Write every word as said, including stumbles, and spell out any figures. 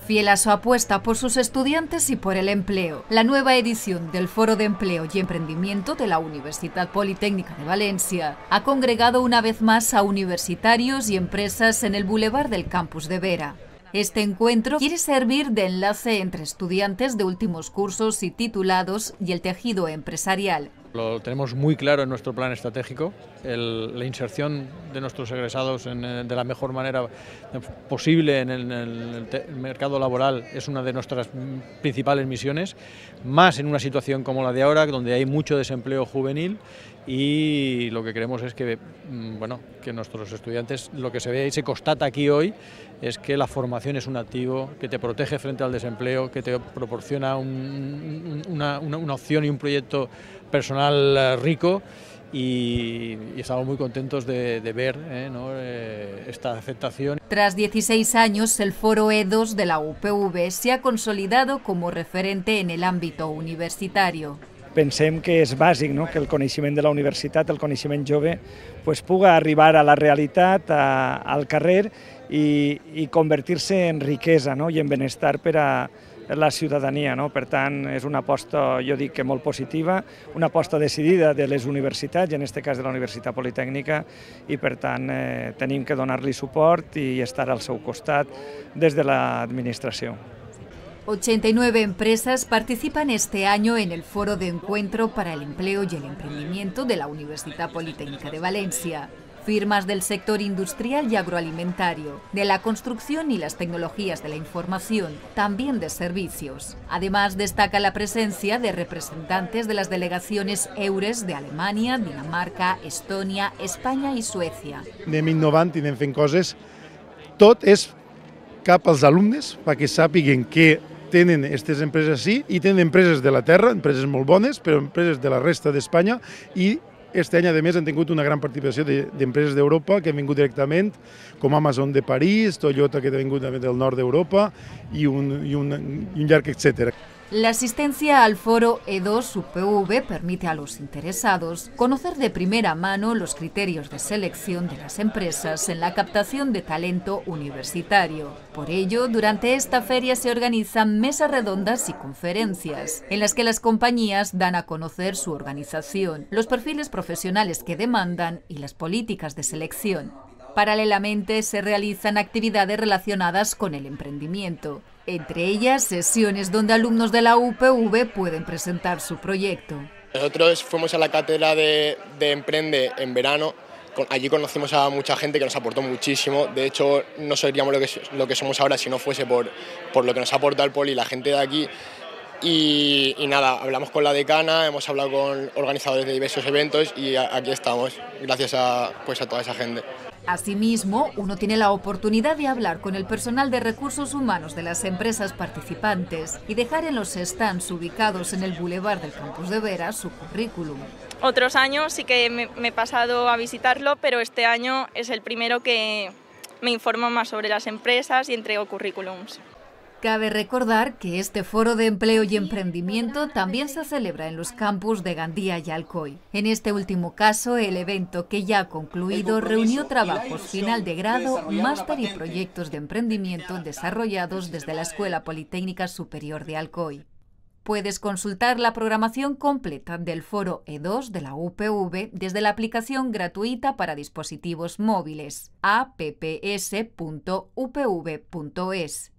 Fiel a su apuesta por sus estudiantes y por el empleo, la nueva edición del Foro de Empleo y Emprendimiento de la Universitat Politécnica de Valencia ha congregado una vez más a universitarios y empresas en el Boulevard del Campus de Vera. Este encuentro quiere servir de enlace entre estudiantes de últimos cursos y titulados y el tejido empresarial. Lo tenemos muy claro en nuestro plan estratégico, el, la inserción de nuestros egresados en, de la mejor manera posible en el, en el, el mercado laboral es una de nuestras principales misiones, más en una situación como la de ahora, donde hay mucho desempleo juvenil, y lo que queremos es que, bueno, que nuestros estudiantes, lo que se ve y se constata aquí hoy, es que la formación es un activo que te protege frente al desempleo, que te proporciona un, una, una, una opción y un proyecto personal rico, y, y estamos muy contentos de, de ver eh, ¿no? eh, esta aceptación. Tras dieciséis años, el Foro E dos de la U P V se ha consolidado como referente en el ámbito universitario. Pensem que és bàsic, no? Que el coneixement de la universitat, el coneixement jove, pues, puga arribar a la realitat, a, al carrer i, i convertir-se en riquesa, no? I en benestar per a la ciutadania. No? Per tant, és una aposta, jo dic que molt positiva, una aposta decidida de les universitats, i en aquest cas de la Universitat Politécnica, i per tant eh, tenim que donar-li suport i estar al seu costat des de l'administració. ochenta y nueve empresas participan este año en el Foro de Encuentro para el Empleo y el Emprendimiento de la Universitat Politécnica de Valencia. Firmas del sector industrial y agroalimentario, de la construcción y las tecnologías de la información, también de servicios. Además, destaca la presencia de representantes de las delegaciones EURES de Alemania, Dinamarca, Estonia, España y Suecia. Anem innovant i anem fent coses. Tot és cap als alumnes perquè sàpiguen que tenen aquestes empreses sí, i tenen empreses de la terra, empreses molt bones, però empreses de la resta d'Espanya, i aquest any, a més, han tingut una gran participació d'empreses d'Europa que han vingut directament, com Amazon de París, Toyota, que ha vingut del nord d'Europa, i un, i un, i un llarg etcètera. La asistencia al Foro E dos U P V permite a los interesados conocer de primera mano los criterios de selección de las empresas en la captación de talento universitario. Por ello, durante esta feria se organizan mesas redondas y conferencias, en las que las compañías dan a conocer su organización, los perfiles profesionales que demandan y las políticas de selección. Paralelamente, se realizan actividades relacionadas con el emprendimiento, entre ellas sesiones donde alumnos de la U P V pueden presentar su proyecto. Nosotros fuimos a la cátedra de, de Emprende en verano. Allí conocimos a mucha gente que nos aportó muchísimo. De hecho, no seríamos lo que, lo que somos ahora si no fuese por, por lo que nos ha aportado el Poli y la gente de aquí. Y, y nada, hablamos con la decana, hemos hablado con organizadores de diversos eventos y a, aquí estamos, gracias a, pues a toda esa gente. Asimismo, uno tiene la oportunidad de hablar con el personal de recursos humanos de las empresas participantes y dejar en los stands ubicados en el Boulevard del Campus de Vera su currículum. Otros años sí que me, me he pasado a visitarlo, pero este año es el primero que me informo más sobre las empresas y entrego currículums. Cabe recordar que este Foro de Empleo y Emprendimiento también se celebra en los campus de Gandía y Alcoy. En este último caso, el evento, que ya ha concluido, reunió trabajos final de grado, máster y proyectos de emprendimiento desarrollados desde la Escuela Politécnica Superior de Alcoy. Puedes consultar la programación completa del Foro E dos de la U P V desde la aplicación gratuita para dispositivos móviles apps punto u p v punto es.